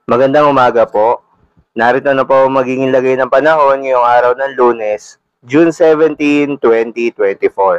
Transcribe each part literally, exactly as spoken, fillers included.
Magandang umaga po. Narito na po ang magiging lagay ng panahon ngayong araw ng Lunes, June seventeenth, twenty twenty-four.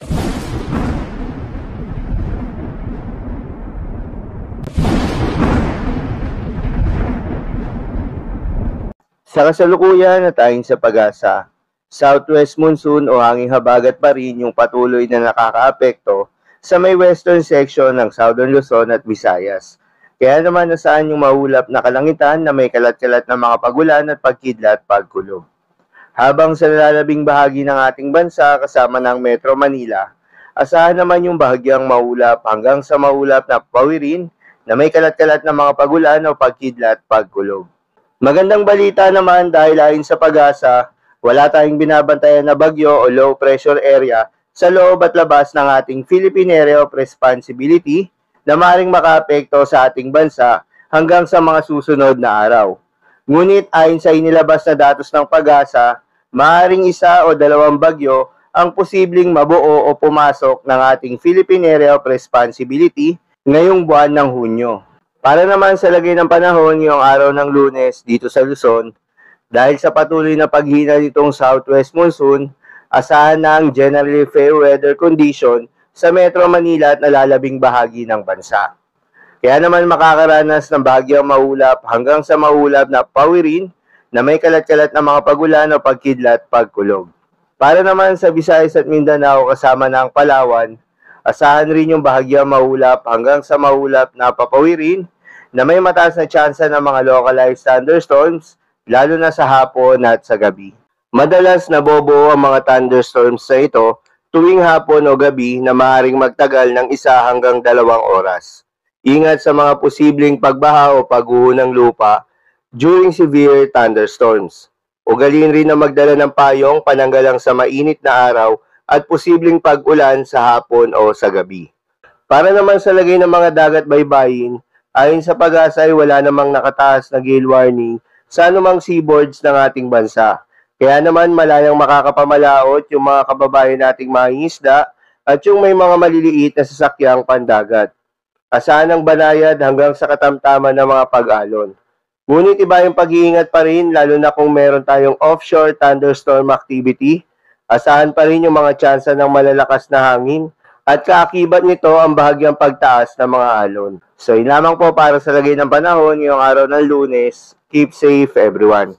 Sa kasalukuyan at ayon sa pag-asa, southwest monsoon o hanging habagat pa rin yung patuloy na nakakaapekto sa may western section ng Southern Luzon at Visayas. Kaya naman nasaan yung maulap na kalangitan na may kalat-kalat na mga pagulan at pagkidlat pagkulog. Habang sa nalalabing bahagi ng ating bansa kasama ng Metro Manila, asahan naman yung bahagyang maulap hanggang sa maulap na pawirin na may kalat-kalat na mga pagulan o pagkidlat pagkulog. Magandang balita naman dahil ayon sa pag-asa, wala tayong binabantayan na bagyo o low pressure area sa loob at labas ng ating Philippine Area of Responsibility na maaaring makaapekto sa ating bansa hanggang sa mga susunod na araw. Ngunit ayon sa inilabas na datos ng pag-asa, maaaring isa o dalawang bagyo ang posibleng mabuo o pumasok ng ating Philippine Area of Responsibility ngayong buwan ng Hunyo. Para naman sa lagay ng panahon ngayong araw ng Lunes dito sa Luzon, dahil sa patuloy na paghina nitong southwest monsoon, asahan na ang generally fair weather condition sa Metro Manila at nalalabing bahagi ng bansa. Kaya naman makakaranas ng bahagyang maulap hanggang sa maulap na pawirin na may kalat-kalat na mga pagulan o pagkidlat pagkulog. Para naman sa Visayas at Mindanao kasama ng Palawan, asahan rin yung bahagyang maulap hanggang sa maulap na papawirin na may mataas na tsansa ng mga localized thunderstorms lalo na sa hapon at sa gabi. Madalas nabobuo ang mga thunderstorms sa ito tuwing hapon o gabi na maaaring magtagal ng isa hanggang dalawang oras. Ingat sa mga posibleng pagbaha o pagguho ng lupa during severe thunderstorms. Ugaliin rin na magdala ng payong pananggalang sa mainit na araw at posibleng pag-ulan sa hapon o sa gabi. Para naman sa lagay ng mga dagat baybayin, ayon sa pag-asa ay wala namang nakataas na gale warning sa anumang seaboards ng ating bansa. Kaya naman malayang makakapamalaot yung mga kababayan nating mangingisda at yung may mga maliliit na sasakyang pandagat. Asahan ang banayad hanggang sa katamtaman ng mga pag-alon. Ngunit iba yung pag-iingat pa rin lalo na kung meron tayong offshore thunderstorm activity. Asahan pa rin yung mga tsansa ng malalakas na hangin at kaakibat nito ang bahagyang pagtaas ng mga alon. So yun lamang po para sa lagay ng panahon ngayong araw ng Lunes. Keep safe everyone.